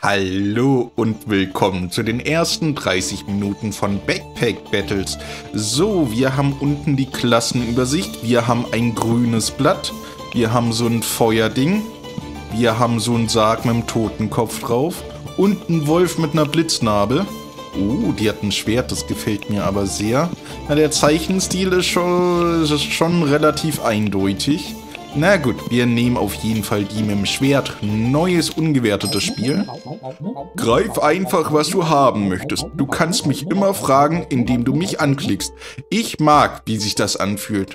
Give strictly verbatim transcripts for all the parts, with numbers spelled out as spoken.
Hallo und willkommen zu den ersten dreißig Minuten von Backpack Battles. So, wir haben unten die Klassenübersicht, wir haben ein grünes Blatt, wir haben so ein Feuerding, wir haben so einen Sarg mit einem Totenkopf drauf und einen Wolf mit einer Blitznarbe. Oh, die hat ein Schwert, das gefällt mir aber sehr. Na, der Zeichenstil ist schon, ist schon relativ eindeutig. Na gut, wir nehmen auf jeden Fall die mit dem Schwert. Neues, ungewertetes Spiel. Greif einfach, was du haben möchtest. Du kannst mich immer fragen, indem du mich anklickst. Ich mag, wie sich das anfühlt.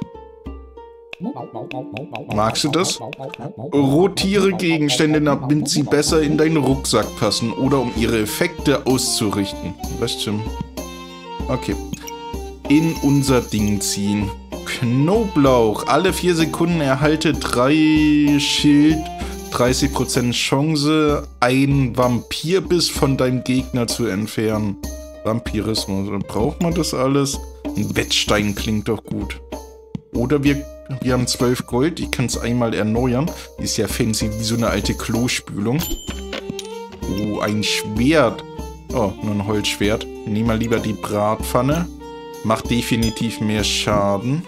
Magst du das? Rotiere Gegenstände, damit sie besser in deinen Rucksack passen oder um ihre Effekte auszurichten. Was zum... Okay. In unser Ding ziehen. Knoblauch. Alle vier Sekunden erhalte drei Schild, dreißig Prozent Chance, ein Vampirbiss von deinem Gegner zu entfernen. Vampirismus. Braucht man das alles? Ein Wettstein klingt doch gut. Oder wir, wir haben zwölf Gold. Ich kann es einmal erneuern. Die ist ja fancy wie so eine alte Klospülung. Oh, ein Schwert. Oh, nur ein Holzschwert. Nehmen wir lieber die Bratpfanne. Macht definitiv mehr Schaden.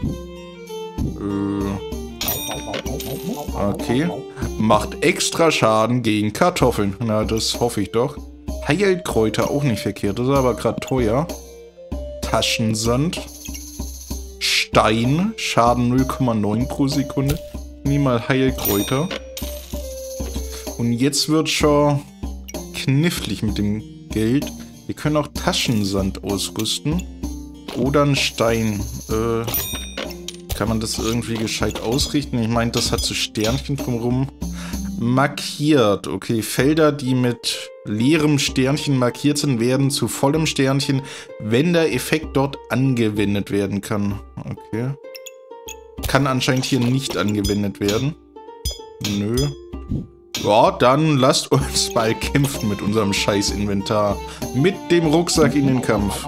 Äh. Okay. Macht extra Schaden gegen Kartoffeln. Na, das hoffe ich doch. Heilkräuter auch nicht verkehrt. Das ist aber gerade teuer. Taschensand. Stein. Schaden null Komma neun pro Sekunde. Nehmen mal Heilkräuter. Und jetzt wird schon knifflig mit dem Geld. Wir können auch Taschensand ausrüsten. Oder ein Stein. Äh, kann man das irgendwie gescheit ausrichten? Ich meine, das hat so Sternchen drumherum. Markiert. Okay, Felder, die mit leerem Sternchen markiert sind, werden zu vollem Sternchen, wenn der Effekt dort angewendet werden kann. Okay. Kann anscheinend hier nicht angewendet werden. Nö. Ja, dann lasst uns mal kämpfen mit unserem scheiß Inventar. Mit dem Rucksack in den Kampf.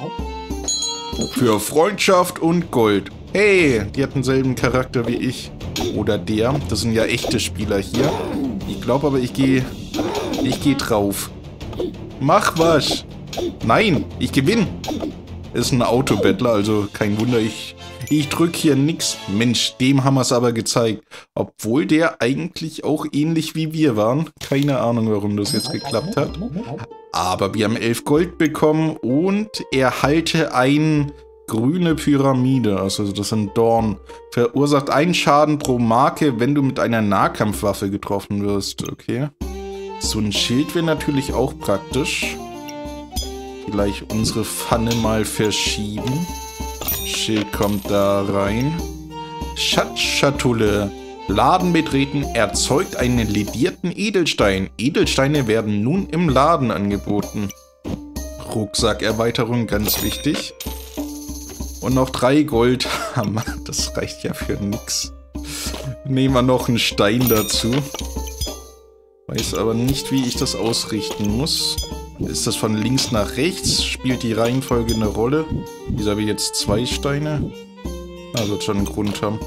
Für Freundschaft und Gold. Hey, die hat denselben Charakter wie ich. Oder der. Das sind ja echte Spieler hier. Ich glaube aber, ich gehe... Ich gehe drauf. Mach was. Nein, ich gewinne. Ist ein Autobattler, also kein Wunder, ich... Ich drücke hier nix. Mensch, dem haben wir es aber gezeigt. Obwohl der eigentlich auch ähnlich wie wir waren. Keine Ahnung, warum das jetzt geklappt hat. Aber wir haben elf Gold bekommen und erhalte eine grüne Pyramide. Also das sind Dorn. Verursacht einen Schaden pro Marke, wenn du mit einer Nahkampfwaffe getroffen wirst. Okay. So ein Schild wäre natürlich auch praktisch. Vielleicht unsere Pfanne mal verschieben. Schild kommt da rein. Schatzschatulle. Laden betreten erzeugt einen ledierten Edelstein. Edelsteine werden nun im Laden angeboten. Rucksackerweiterung, ganz wichtig. Und noch drei Gold. Das reicht ja für nix. Nehmen wir noch einen Stein dazu. Weiß aber nicht, wie ich das ausrichten muss. Ist das von links nach rechts? Spielt die Reihenfolge eine Rolle? Wieso habe ich jetzt zwei Steine? Ah, wird schon einen Grund haben.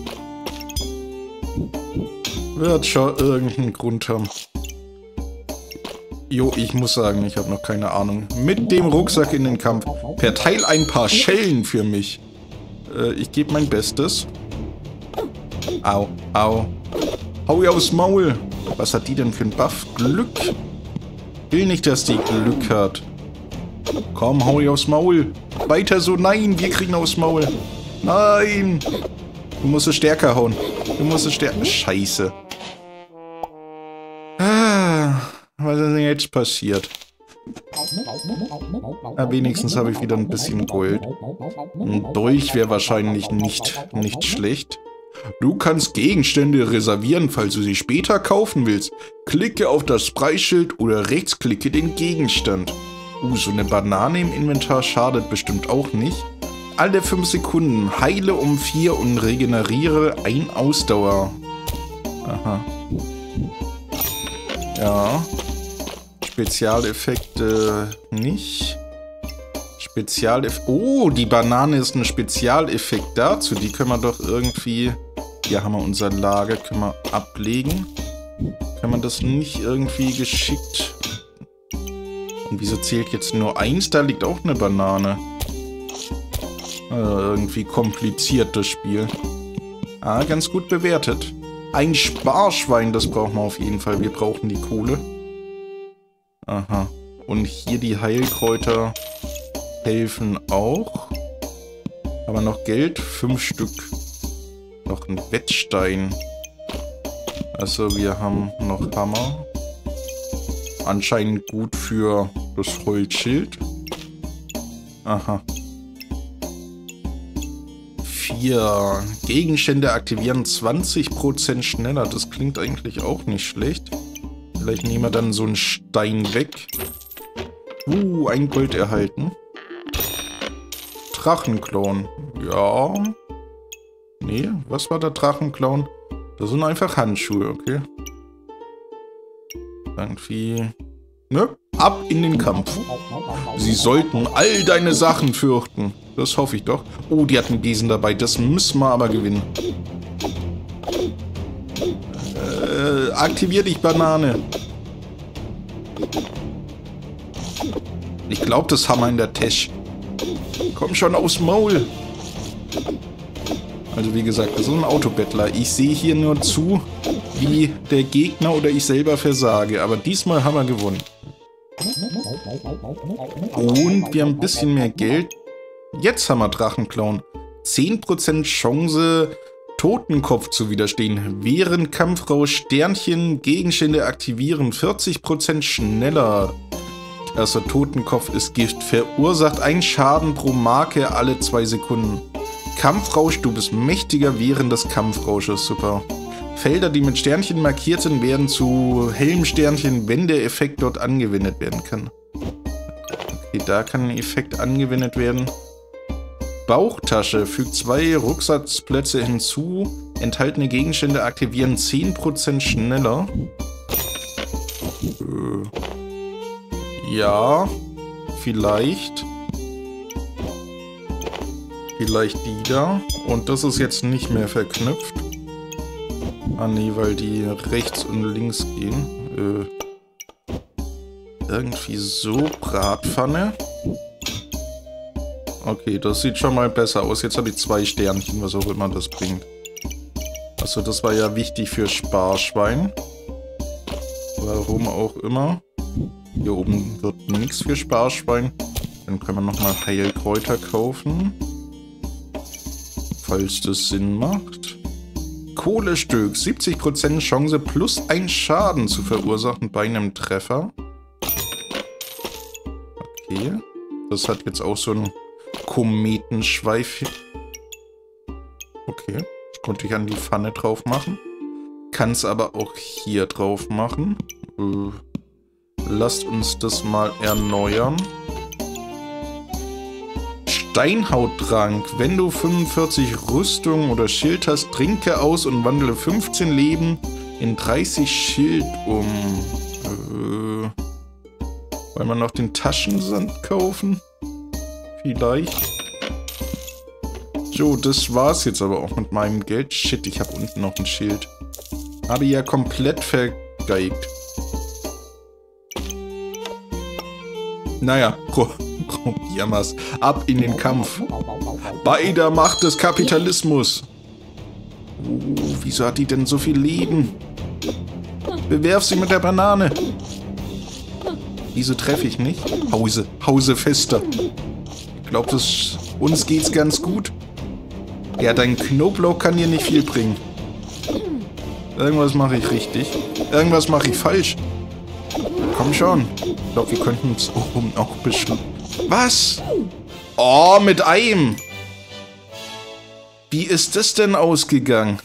Wird schon irgendeinen Grund haben. Jo, ich muss sagen, ich habe noch keine Ahnung. Mit dem Rucksack in den Kampf. Verteil ein paar Schellen für mich. Äh, ich gebe mein Bestes. Au, au. Hau ihr aufs Maul. Was hat die denn für ein Buff? Glück. Ich will nicht, dass die Glück hat. Komm, hau ihr aufs Maul. Weiter so. Nein, wir kriegen aufs Maul. Nein. Du musst es stärker hauen. Du musst es stärker... Scheiße. Ah, was ist denn jetzt passiert? Na, wenigstens habe ich wieder ein bisschen Gold. Ein Dolch wäre wahrscheinlich nicht, nicht schlecht. Du kannst Gegenstände reservieren, falls du sie später kaufen willst. Klicke auf das Preisschild oder rechtsklicke den Gegenstand. Uh, so eine Banane im Inventar schadet bestimmt auch nicht. Alle fünf Sekunden heile um vier und regeneriere ein Ausdauer. Aha. Ja. Spezialeffekte nicht. Spezialeffekt. Oh, die Banane ist ein Spezialeffekt dazu. Die können wir doch irgendwie... Hier haben wir unser Lager. Können wir ablegen. Kann man das nicht irgendwie geschickt Und wieso zählt jetzt nur eins? Da liegt auch eine Banane. Äh, irgendwie kompliziert das Spiel. Ah, ganz gut bewertet. Ein Sparschwein, das brauchen wir auf jeden Fall. Wir brauchen die Kohle. Aha. Und hier die Heilkräuter helfen auch. Aber noch Geld? Fünf Stück. Noch ein Wettstein. Also wir haben noch Hammer. Anscheinend gut für das Holzschild. Aha. Vier Gegenstände aktivieren zwanzig Prozent schneller. Das klingt eigentlich auch nicht schlecht. Vielleicht nehmen wir dann so einen Stein weg. Uh, ein Gold erhalten. Drachenklon. Ja. Nee, was war der Drachenklon? Das sind einfach Handschuhe, okay. Irgendwie... Ne? Ab in den Kampf. Sie sollten all deine Sachen fürchten. Das hoffe ich doch. Oh, die hatten Besen dabei. Das müssen wir aber gewinnen. Äh, aktivier dich, Banane. Ich glaube, das haben wir in der Tasche. Komm schon aufs Maul. Also wie gesagt, das ist ein Autobettler. Ich sehe hier nur zu, wie der Gegner oder ich selber versage. Aber diesmal haben wir gewonnen. Und wir haben ein bisschen mehr Geld. Jetzt haben wir Drachenclown. zehn Prozent Chance, Totenkopf zu widerstehen. Während Kampfrausch Sternchen Gegenstände aktivieren. vierzig Prozent schneller. Also Totenkopf ist Gift. Verursacht einen Schaden pro Marke alle zwei Sekunden. Kampfrausch, du bist mächtiger während des Kampfrausches. Super. Felder, die mit Sternchen markiert sind, werden zu hellem Sternchen, wenn der Effekt dort angewendet werden kann. Okay, da kann ein Effekt angewendet werden. Bauchtasche. Fügt zwei Rucksatzplätze hinzu. Enthaltene Gegenstände aktivieren zehn Prozent schneller. Äh, ja. Vielleicht. Vielleicht die da. Und das ist jetzt nicht mehr verknüpft. Ah nee, weil die rechts und links gehen. Äh, irgendwie so. Bratpfanne. Okay, das sieht schon mal besser aus. Jetzt habe ich zwei Sternchen, was auch immer das bringt. Achso, das war ja wichtig für Sparschwein. Warum auch immer. Hier oben wird nichts für Sparschwein. Dann können wir nochmal Heilkräuter kaufen. Falls das Sinn macht. Kohlestück. siebzig Prozent Chance plus ein Schaden zu verursachen bei einem Treffer. Okay. Das hat jetzt auch so einen Kometenschweif. Okay. Das konnte ich an die Pfanne drauf machen. Kann es aber auch hier drauf machen. Äh, lasst uns das mal erneuern. Steinhauttrank. Wenn du fünfundvierzig Rüstung oder Schild hast, trinke aus und wandle fünfzehn Leben in dreißig Schild um. Äh, wollen wir noch den Taschensand kaufen? Vielleicht. So, das war's jetzt aber auch mit meinem Geld. Shit, ich habe unten noch ein Schild. Habe ja komplett vergeigt. Naja, probieren wir's. Ab in den Kampf. Bei der Macht des Kapitalismus. Oh, wieso hat die denn so viel Leben? Bewerf sie mit der Banane. Wieso treffe ich nicht? Hause, Hause fester. Ich glaube, uns geht's ganz gut. Ja, dein Knoblauch kann dir nicht viel bringen. Irgendwas mache ich richtig. Irgendwas mache ich falsch. Komm schon. Ich glaube, wir könnten uns oben auch bestimmt. Was? Oh, mit Eim. Wie ist das denn ausgegangen?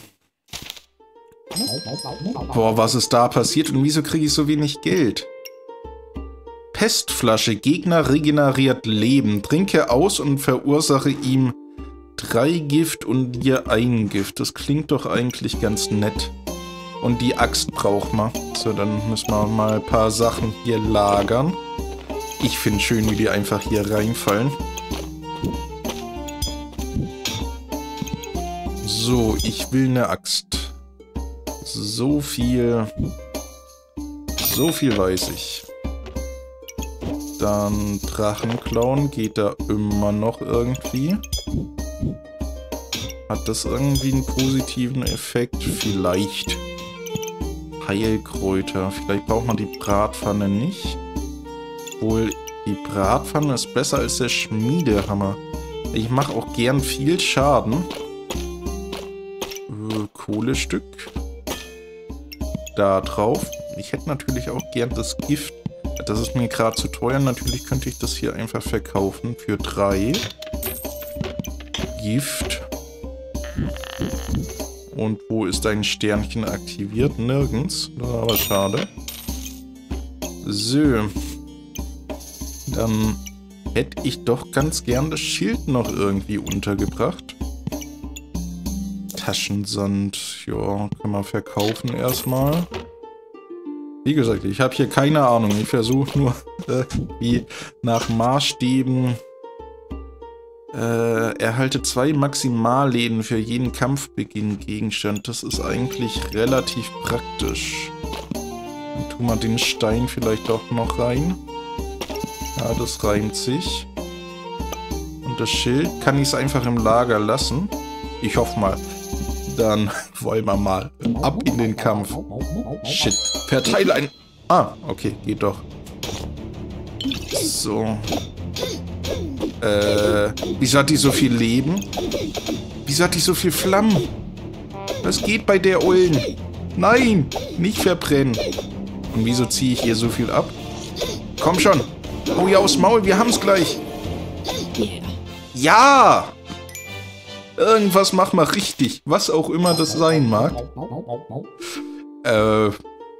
Boah, was ist da passiert und wieso kriege ich so wenig Geld? Pestflasche. Gegner regeneriert Leben. Trinke aus und verursache ihm drei Gift und dir ein Gift. Das klingt doch eigentlich ganz nett. Und die Axt braucht man. So, dann müssen wir mal ein paar Sachen hier lagern. Ich finde schön, wie die einfach hier reinfallen. So, ich will eine Axt. So viel... So viel weiß ich. Dann Drachenclown geht da immer noch irgendwie. Hat das irgendwie einen positiven Effekt? Vielleicht. Heilkräuter. Vielleicht braucht man die Bratpfanne nicht. Obwohl, die Bratpfanne ist besser als der Schmiedehammer. Ich mache auch gern viel Schaden. Äh, Kohlestück. Da drauf. Ich hätte natürlich auch gern das Gift. Das ist mir gerade zu teuer. Natürlich könnte ich das hier einfach verkaufen für drei. Gift. Und wo ist dein Sternchen aktiviert? Nirgends. Aber schade. So. Dann hätte ich doch ganz gern das Schild noch irgendwie untergebracht. Taschensand. Ja, können wir verkaufen erstmal. Wie gesagt, ich habe hier keine Ahnung. Ich versuche nur äh, wie nach Maßstäben. Äh, erhalte zwei Maximalleben für jeden Kampfbeginn Gegenstand. Das ist eigentlich relativ praktisch. Dann tun wir den Stein vielleicht doch noch rein. Ja, das reimt sich. Und das Schild kann ich es einfach im Lager lassen. Ich hoffe mal. Dann wollen wir mal ab in den Kampf. Shit. Verteile ein... Ah, okay, geht doch. So. Äh, wieso hat die so viel Leben? Wieso hat die so viel Flammen? Was geht bei der Ullen? Nein, nicht verbrennen. Und wieso ziehe ich ihr so viel ab? Komm schon. Hau ihr aufs Maul, wir haben's gleich. Ja! Irgendwas mach mal richtig. Was auch immer das sein mag. Äh...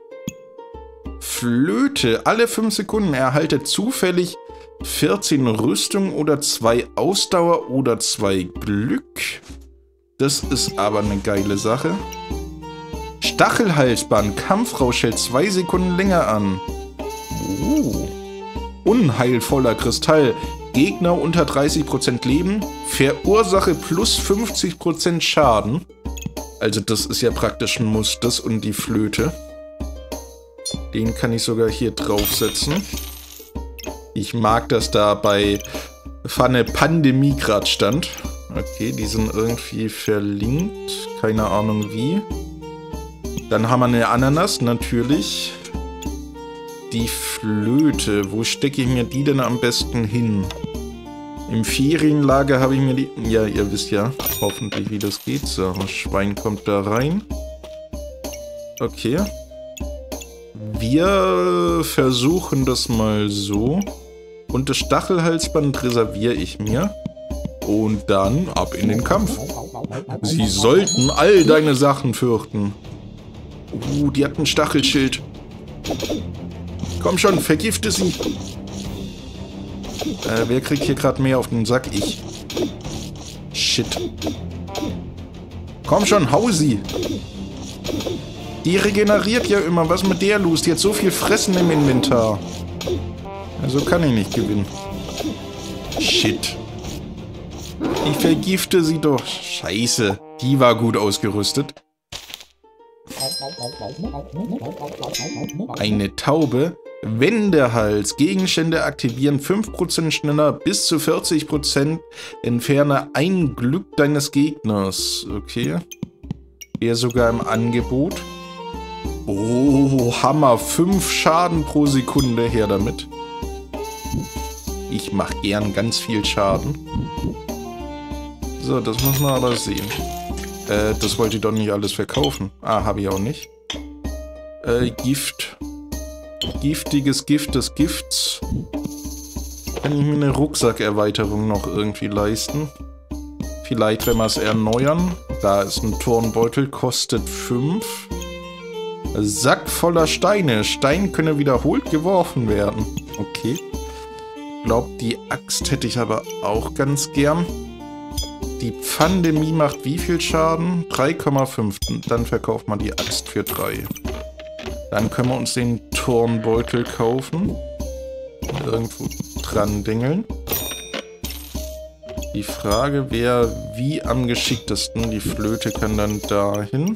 Flöte. Alle fünf Sekunden erhalte zufällig vierzehn Rüstung oder zwei Ausdauer oder zwei Glück. Das ist aber eine geile Sache. Stachelhalsband. Kampfrausch hält zwei Sekunden länger an. Oh. Unheilvoller Kristall. Gegner unter dreißig Prozent Leben. Verursache plus fünfzig Prozent Schaden. Also das ist ja praktisch ein Muss. Das und die Flöte. Den kann ich sogar hier draufsetzen. Ich mag, dass da bei Pfanne Pandemie gerade stand. Okay, die sind irgendwie verlinkt. Keine Ahnung wie. Dann haben wir eine Ananas, natürlich. Die Flöte. Wo stecke ich mir die denn am besten hin? Im Ferienlager habe ich mir die... Ja, ihr wisst ja hoffentlich, wie das geht. So, das Schwein kommt da rein. Okay. Wir versuchen das mal so. Und das Stachelhalsband reserviere ich mir. Und dann ab in den Kampf. Sie sollten all deine Sachen fürchten. Uh, die hat ein Stachelschild. Komm schon, vergifte sie. Äh, wer kriegt hier gerade mehr auf den Sack? Ich. Shit. Komm schon, hau sie. Die regeneriert ja immer. Was mit der los? Die hat so viel Fressen im Inventar. Also kann ich nicht gewinnen. Shit. Ich vergifte sie doch. Scheiße. Die war gut ausgerüstet. Eine Taube. Wendehals. Gegenstände aktivieren fünf Prozent schneller bis zu vierzig Prozent. Entferne ein Glück deines Gegners. Okay. Eher sogar im Angebot. Oh, Hammer. fünf Schaden pro Sekunde. Her damit. Ich mache gern ganz viel Schaden. So, das muss man aber sehen. Äh, das wollte ich doch nicht alles verkaufen. Ah, habe ich auch nicht. Äh, Gift. Giftiges Gift des Gifts. Kann ich mir eine Rucksackerweiterung noch irgendwie leisten? Vielleicht, wenn wir es erneuern. Da ist ein Turnbeutel, kostet fünf. Sack voller Steine. Stein könne wiederholt geworfen werden. Okay. Ich glaube, die Axt hätte ich aber auch ganz gern. Die Pandemie macht wie viel Schaden? drei Komma fünf. Dann verkauft man die Axt für drei. Dann können wir uns den Turnbeutel kaufen. Irgendwo dran dingeln. Die Frage wäre, wie am geschicktesten. Die Flöte kann dann dahin.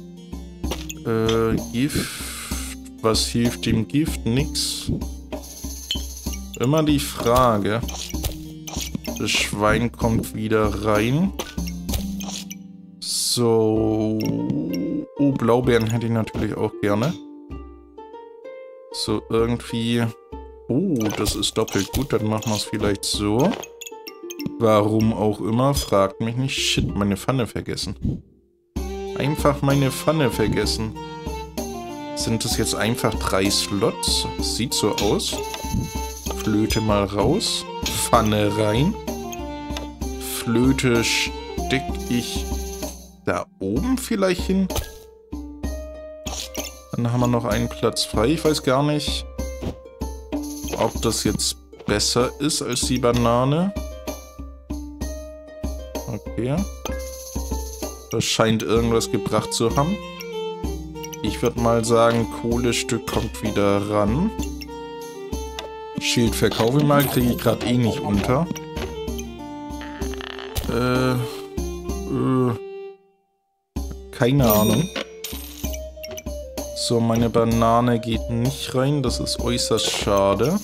Äh, Gift. Was hilft dem Gift? Nix. Immer die Frage. Das Schwein kommt wieder rein. So. Oh, Blaubeeren hätte ich natürlich auch gerne. So, irgendwie... Oh, das ist doppelt gut. Dann machen wir es vielleicht so. Warum auch immer, fragt mich nicht. Shit, meine Pfanne vergessen. Einfach meine Pfanne vergessen. Sind das jetzt einfach drei Slots? Sieht so aus. Flöte mal raus. Pfanne rein. Flöte steck ich da oben vielleicht hin. Dann haben wir noch einen Platz frei. Ich weiß gar nicht, ob das jetzt besser ist als die Banane. Okay. Das scheint irgendwas gebracht zu haben. Ich würde mal sagen, Kohlestück kommt wieder ran. Schild verkaufe ich mal, kriege ich gerade eh nicht unter. Äh, äh, keine Ahnung. So, meine Banane geht nicht rein, das ist äußerst schade.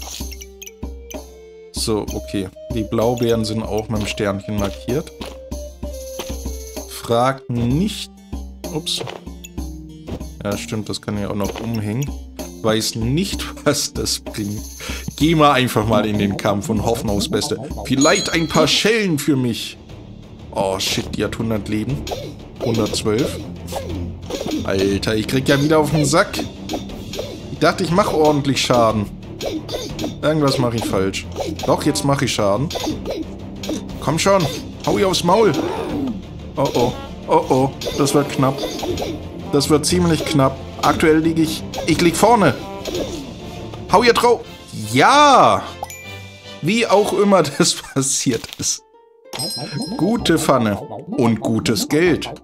So, okay. Die Blaubeeren sind auch mit dem Sternchen markiert. Fragt nicht... Ups. Ja, stimmt, das kann ich auch noch umhängen. Weiß nicht, was das bringt. Gehen wir einfach mal in den Kampf und hoffen aufs Beste. Vielleicht ein paar Schellen für mich. Oh, shit, die hat hundert Leben. hundertzwölf. Alter, ich krieg ja wieder auf den Sack. Ich dachte, ich mache ordentlich Schaden. Irgendwas mache ich falsch. Doch, jetzt mache ich Schaden. Komm schon, hau ihr aufs Maul. Oh oh, oh oh, das wird knapp. Das wird ziemlich knapp. Aktuell liege ich... Ich lieg vorne. Hau ihr drauf. Ja! Wie auch immer das passiert ist. Gute Pfanne. Und gutes Geld.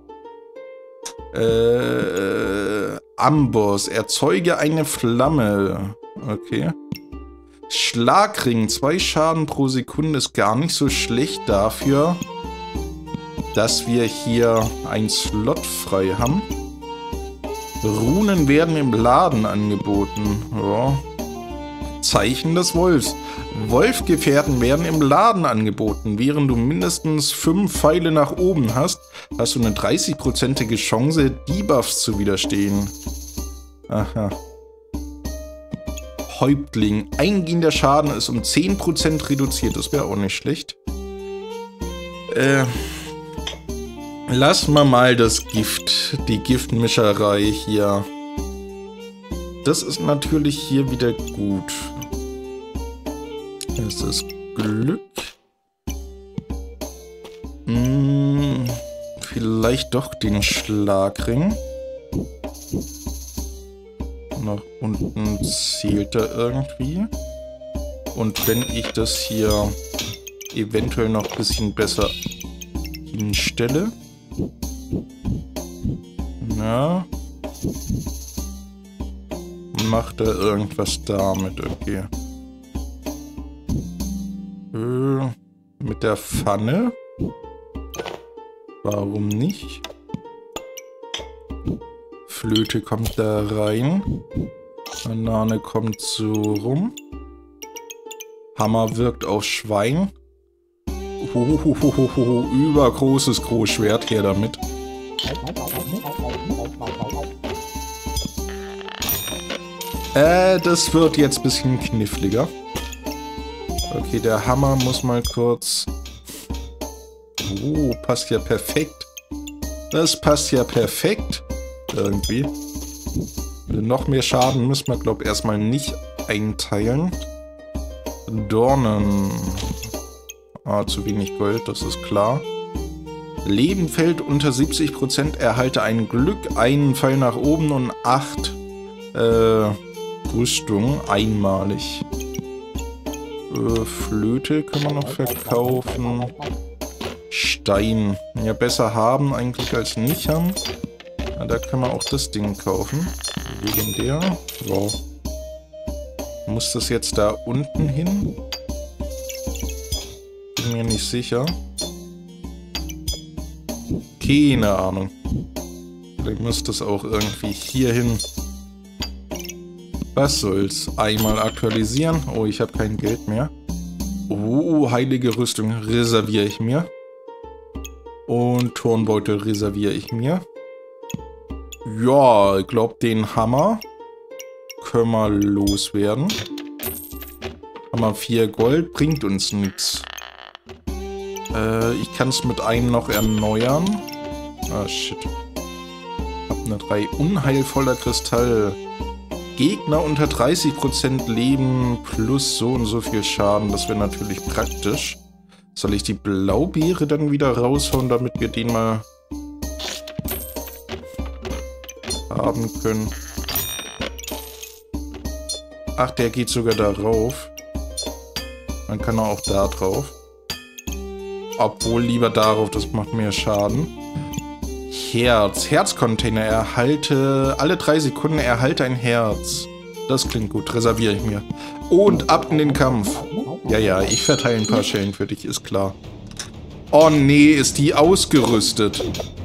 Äh... Amboss. Erzeuge eine Flamme. Okay. Schlagring. Zwei Schaden pro Sekunde ist gar nicht so schlecht dafür, dass wir hier einen Slot frei haben. Runen werden im Laden angeboten. Ja. Zeichen des Wolfs. Wolfgefährten werden im Laden angeboten. Während du mindestens fünf Pfeile nach oben hast, hast du eine dreißigprozentige Chance, Debuffs zu widerstehen. Aha. Häuptling. Eingehender Schaden ist um zehn Prozent reduziert. Das wäre auch nicht schlecht. Äh... Lass mal mal das Gift, die Giftmischerei hier. Das ist natürlich hier wieder gut. Das ist Glück. Hm, vielleicht doch den Schlagring. Nach unten zielt er irgendwie. Und wenn ich das hier eventuell noch ein bisschen besser hinstelle. Na. Macht er irgendwas damit? Okay. Äh, mit der Pfanne? Warum nicht? Flöte kommt da rein. Banane kommt so rum. Hammer wirkt auf Schwein. Hohohohoho, übergroßes Großschwert, her damit. Äh, das wird jetzt ein bisschen kniffliger. Okay, der Hammer muss mal kurz... Oh, passt ja perfekt. Das passt ja perfekt. Irgendwie. Noch mehr Schaden müssen wir, glaube ich, erstmal nicht einteilen. Dornen... Ah, zu wenig Gold, das ist klar. Leben fällt unter siebzig Prozent, erhalte ein Glück, einen Pfeil nach oben und acht äh, Rüstung einmalig. Äh, Flöte können wir noch verkaufen. Stein. Ja, besser haben eigentlich als nicht haben. Ja, da können wir auch das Ding kaufen. Legendär. Wow. Muss das jetzt da unten hin? Bin mir nicht sicher. Keine Ahnung. Vielleicht muss das auch irgendwie hier hin. Was soll's? Einmal aktualisieren. Oh, ich habe kein Geld mehr. Oh, heilige Rüstung reserviere ich mir. Und Turnbeutel reserviere ich mir. Ja, ich glaube, den Hammer können wir loswerden. Hammer vier Gold bringt uns nichts. Äh, ich kann es mit einem noch erneuern. Ah, shit. Hab eine drei unheilvoller Kristall. Gegner unter dreißig Prozent Leben plus so und so viel Schaden. Das wäre natürlich praktisch. Soll ich die Blaubeere dann wieder raushauen, damit wir den mal haben können? Ach, der geht sogar darauf. Dann kann er auch da drauf. Obwohl lieber darauf, das macht mehr Schaden. Herz. Herzcontainer. Erhalte alle drei Sekunden erhalte ein Herz. Das klingt gut. Reserviere ich mir. Und ab in den Kampf. Ja, ja, ich verteile ein paar Schellen für dich, ist klar. Oh nee, ist die ausgerüstet.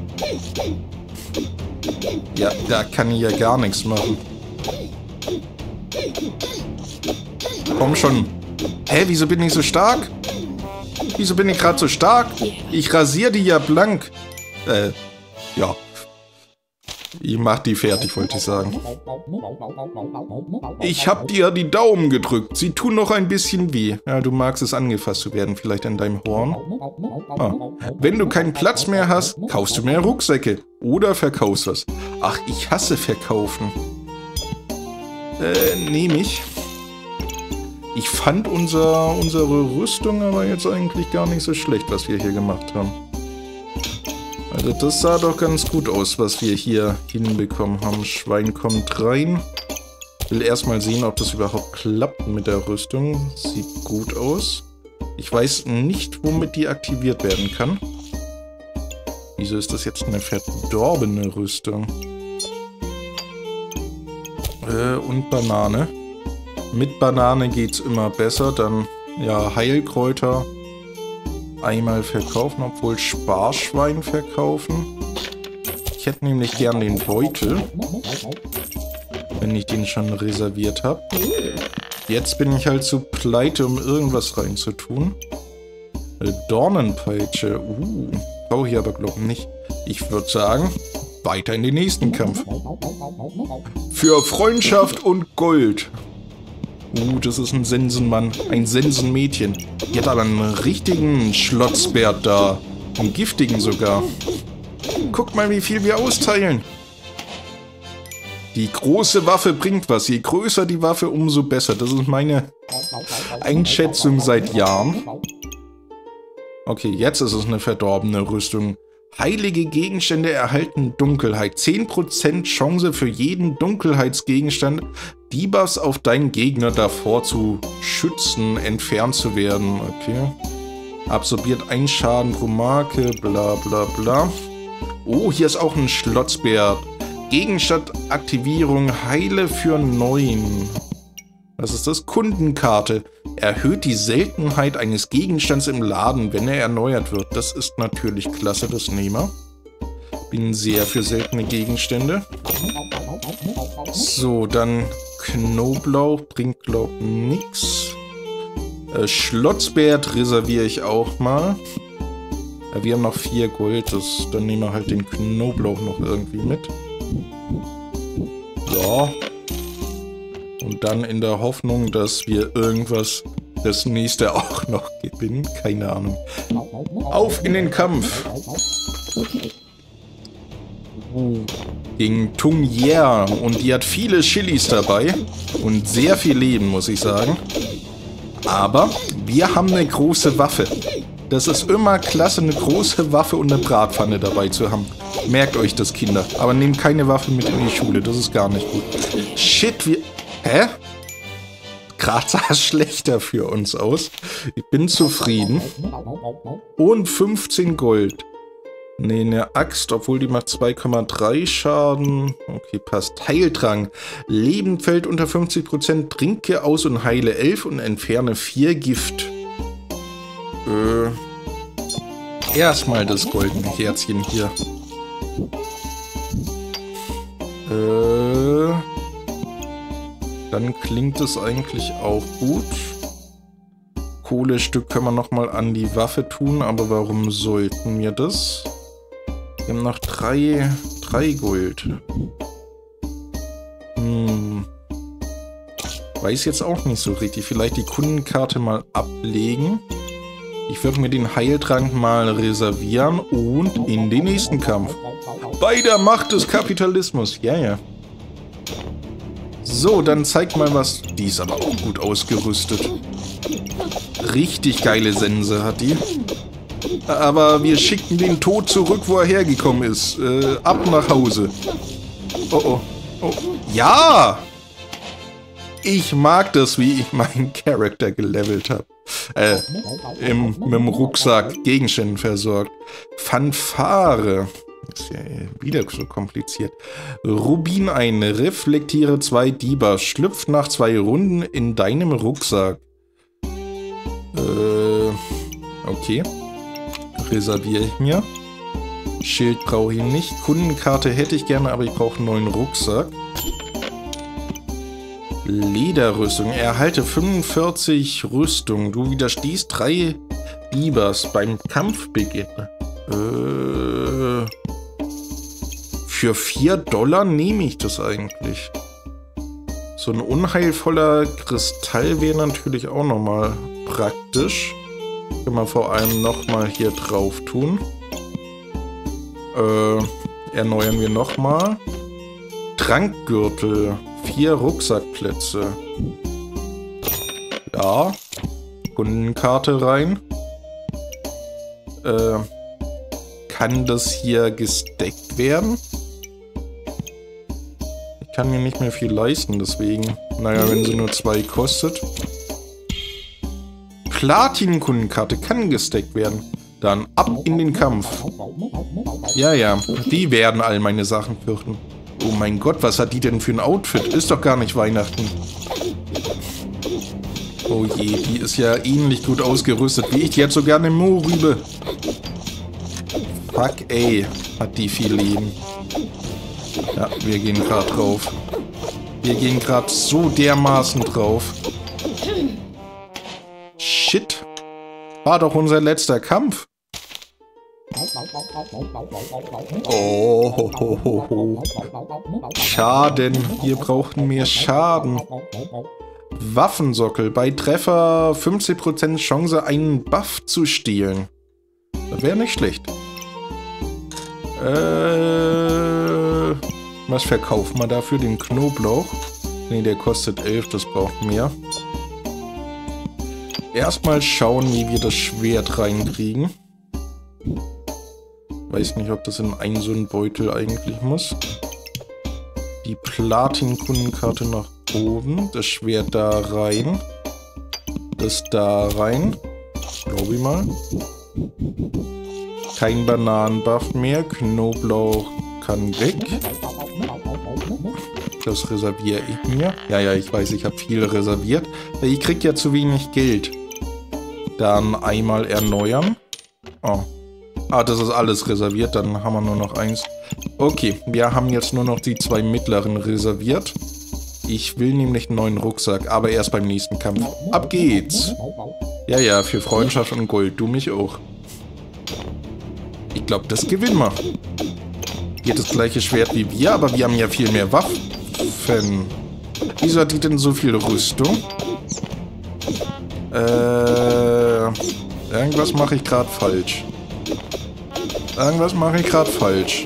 Ja, da kann ich ja gar nichts machen. Komm schon. Hä, wieso bin ich so stark? Wieso bin ich gerade so stark? Ich rasiere die ja blank. Äh, ja. Ich mach die fertig, wollte ich sagen. Ich hab dir die Daumen gedrückt. Sie tun noch ein bisschen weh. Ja, du magst es angefasst zu werden, vielleicht an deinem Horn. Ah. Wenn du keinen Platz mehr hast, kaufst du mehr Rucksäcke. Oder verkaufst was. Ach, ich hasse verkaufen. Äh, nehme ich. Ich fand unser, unsere Rüstung aber jetzt eigentlich gar nicht so schlecht, was wir hier gemacht haben. Also das sah doch ganz gut aus, was wir hier hinbekommen haben. Schwein kommt rein. Will erstmal sehen, ob das überhaupt klappt mit der Rüstung. Sieht gut aus. Ich weiß nicht, womit die aktiviert werden kann. Wieso ist das jetzt eine verdorbene Rüstung? Äh, und Banane. Mit Banane geht's immer besser. Dann, ja, Heilkräuter. Einmal verkaufen, obwohl Sparschwein verkaufen. Ich hätte nämlich gern den Beutel, wenn ich den schon reserviert habe. Jetzt bin ich halt zu pleite, um irgendwas reinzutun. Eine Dornenpeitsche. Uh, brauche ich aber glaube ich nicht. Ich würde sagen, weiter in den nächsten Kampf. Für Freundschaft und Gold. Uh, das ist ein Sensenmann. Ein Sensenmädchen. Die hat aber einen richtigen Schlotzbert da. Einen giftigen sogar. Guck mal, wie viel wir austeilen. Die große Waffe bringt was. Je größer die Waffe, umso besser. Das ist meine Einschätzung seit Jahren. Okay, jetzt ist es eine verdorbene Rüstung. Heilige Gegenstände erhalten Dunkelheit. zehn Prozent Chance für jeden Dunkelheitsgegenstand, Debuffs auf deinen Gegner davor zu schützen, entfernt zu werden. Okay. Absorbiert einen Schaden pro Marke, bla bla bla. Oh, hier ist auch ein Schlotzbär. Gegenstandaktivierung, Heile für neun. Was ist das? Kundenkarte. Erhöht die Seltenheit eines Gegenstands im Laden, wenn er erneuert wird. Das ist natürlich klasse, das nehmen wir. Bin sehr für seltene Gegenstände. So, dann Knoblauch bringt, glaub ich, nix. Äh, Schlotzbert reserviere ich auch mal. Ja, wir haben noch vier Gold, das, dann nehmen wir halt den Knoblauch noch irgendwie mit. Ja. Und dann in der Hoffnung, dass wir irgendwas das nächste auch noch gewinnen. Keine Ahnung. Auf in den Kampf. Gegen Tung Yer. Und die hat viele Chilis dabei. Und sehr viel Leben, muss ich sagen. Aber wir haben eine große Waffe. Das ist immer klasse, eine große Waffe und eine Bratpfanne dabei zu haben. Merkt euch das, Kinder. Aber nehmt keine Waffe mit in die Schule. Das ist gar nicht gut. Shit, wir... Hä? Gerade sah es schlechter für uns aus. Ich bin zufrieden. Und fünfzehn Gold. Ne, eine Axt, obwohl die macht zwei Komma drei Schaden. Okay, passt. Heiltrank. Leben fällt unter fünfzig Prozent. Trinke aus und heile elf und entferne vier Gift. Äh. Erstmal das goldene Herzchen hier. Äh. Dann klingt es eigentlich auch gut. Kohlestück können wir nochmal an die Waffe tun, aber warum sollten wir das? Wir haben noch drei, drei Gold. Hm. Weiß jetzt auch nicht so richtig. Vielleicht die Kundenkarte mal ablegen. Ich würde mir den Heiltrank mal reservieren und in den nächsten Kampf. Bei der Macht des Kapitalismus. Ja, ja. So, dann zeig mal was. Die ist aber auch gut ausgerüstet. Richtig geile Sense hat die. Aber wir schicken den Tod zurück, wo er hergekommen ist. Äh, ab nach Hause. Oh, oh. Oh. Ja! Ich mag das, wie ich meinen Charakter gelevelt habe. Äh, im, mit dem Rucksack Gegenstände versorgt. Fanfare. Ist ja wieder so kompliziert. Rubin ein. Reflektiere zwei Dieber. Schlüpft nach zwei Runden in deinem Rucksack. Äh, okay. Reserviere ich mir. Schild brauche ich nicht. Kundenkarte hätte ich gerne, aber ich brauche einen neuen Rucksack. Lederrüstung. Erhalte fünfundvierzig Rüstung. Du widerstehst drei Diebers beim Kampfbeginn. Äh, für vier Dollar nehme ich das eigentlich. So ein unheilvoller Kristall wäre natürlich auch nochmal praktisch. Können wir vor allem nochmal hier drauf tun. Äh, erneuern wir nochmal. Trankgürtel. Vier Rucksackplätze. Ja. Kundenkarte rein. Äh, kann das hier gesteckt werden? Ich kann mir nicht mehr viel leisten, deswegen. Naja, wenn sie nur zwei kostet. Platin-Kundenkarte kann gesteckt werden. Dann ab in den Kampf. Ja, ja. Die werden all meine Sachen fürchten. Oh mein Gott, was hat die denn für ein Outfit? Ist doch gar nicht Weihnachten. Oh je, die ist ja ähnlich gut ausgerüstet wie ich. Die hat sogar eine Mohrrübe. Fuck, ey. Hat die viel Leben. Ja, wir gehen gerade drauf. Wir gehen gerade so dermaßen drauf. Shit. War doch unser letzter Kampf. Oh, ho, ho, ho, ho. Schaden. Wir brauchen mehr Schaden. Waffensockel. Bei Treffer fünfzig Prozent Chance, einen Buff zu stehlen. Das wäre nicht schlecht. Äh, was verkauft man dafür? Den Knoblauch? Ne, der kostet elf, das braucht mehr. Erstmal schauen, wie wir das Schwert reinkriegen. Weiß nicht, ob das in einen so einen Beutel eigentlich muss. Die Platin-Kundenkarte nach oben. Das Schwert da rein. Das da rein. Glaube ich mal. Kein Bananenbuff mehr. Knoblauch kann weg. Das reserviere ich mir. Ja, ja, ich weiß, ich habe viel reserviert. Ich krieg ja zu wenig Geld. Dann einmal erneuern. Oh. Ah, das ist alles reserviert. Dann haben wir nur noch eins. Okay, wir haben jetzt nur noch die zwei mittleren reserviert. Ich will nämlich einen neuen Rucksack, aber erst beim nächsten Kampf. Ab geht's! Ja, ja, für Freundschaft und Gold. Du mich auch. Ich glaube, das gewinnen wir. Hier das gleiche Schwert wie wir, aber wir haben ja viel mehr Waffen. Wieso hat die denn so viel Rüstung? Äh, irgendwas mache ich gerade falsch. Irgendwas mache ich gerade falsch.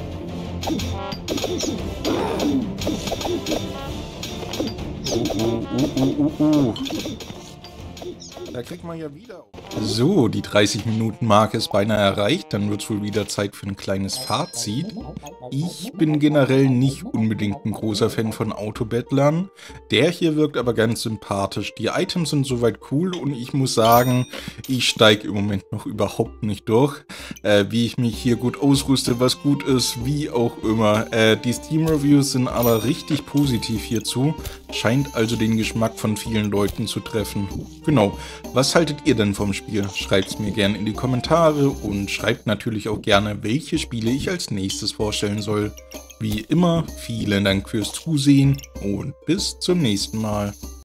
Uh, uh, uh, uh, uh. Da kriegt man ja wieder. So, die dreißig Minuten Marke ist beinahe erreicht. Dann wird es wohl wieder Zeit für ein kleines Fazit. Ich bin generell nicht unbedingt ein großer Fan von Autobattlern. Der hier wirkt aber ganz sympathisch. Die Items sind soweit cool und ich muss sagen, ich steige im Moment noch überhaupt nicht durch. Äh, wie ich mich hier gut ausrüste, was gut ist, wie auch immer. Äh, die Steam-Reviews sind aber richtig positiv hierzu. Scheint also den Geschmack von vielen Leuten zu treffen. Genau. Was haltet ihr denn vom Spiel? Schreibt es mir gerne in die Kommentare und schreibt natürlich auch gerne, welche Spiele ich als nächstes vorstellen soll. Wie immer, vielen Dank fürs Zusehen und bis zum nächsten Mal.